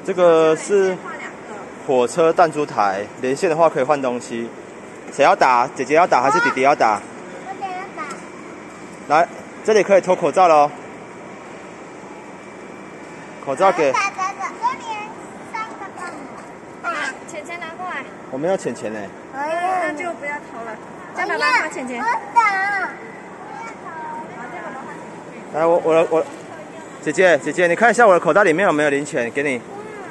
这个是火车弹珠台，连线的话可以换东西。谁要打？姐姐要打还是弟弟要打？ 我等下打。 来，这里可以脱口罩了哦。口罩给。 这连3个棒。 钱钱拿过来。 我们要钱钱呢。 那就不要投了，叫爸爸花钱钱。 我打。 来，我，姐姐，你看一下我的口袋里面有没有零钱，给你。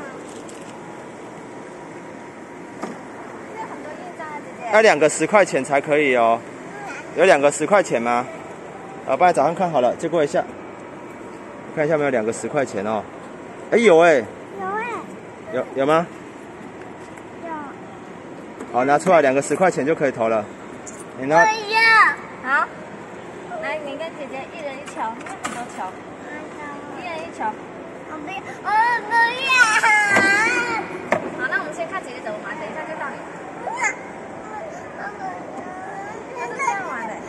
要2个10块钱才可以哦。有2个10块钱吗？不然早上看好了，借过一下。看一下有没有2个10块钱哦。哎，有哎。有吗？ 有。 好，拿出来2个10块钱就可以投了。你呢？ 好，来，你跟姐姐一人1球，因为很多球，一人1球。 我不要。 好，那我们先看姐姐怎么玩，等一下就到你。他是这样玩的。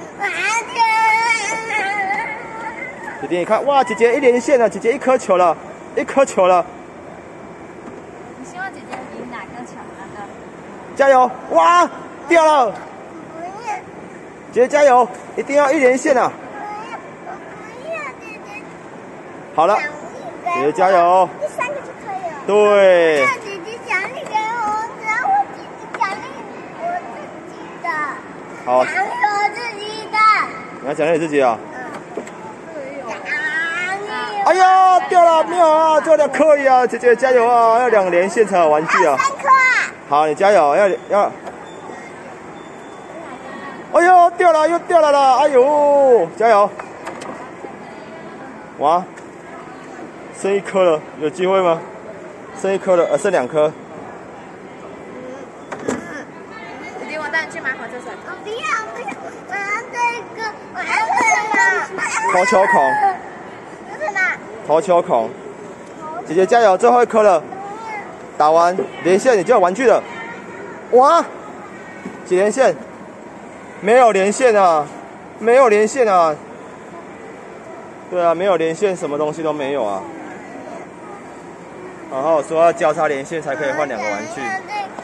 弟弟，你看，哇，姐姐1连线了，姐姐1颗球了，1颗球了。 你希望姐姐赢哪个球？哪个？ 加油！哇，掉了！姐姐加油，一定要1连线啊！好了，姐姐加油！ 第3个就可以了。 对。 姐姐奖励给我，只要我姐姐奖励我自己的。 好。 奖励我自己的。 你要奖励你自己啊？ 哎呀，掉了，没有啊，最后2颗呀！姐姐加油啊，要2连线才有玩具啊。 3颗啊。 好，你加油，要。哎呦，掉了，又掉了啦！哎呦，加油！哇，剩1颗了，有机会吗？剩1颗了，剩2颗。 弟弟，我带你去买火车水。 我不要，我要这个，我要这个。 投球孔。 这是什么？ 投球孔。姐姐加油，最后1颗了。打完连线你就有玩具了。哇，几连线？没有连线啊，没有连线啊。对啊，没有连线，什么东西都没有啊。然后说要交叉连线才可以换2个玩具。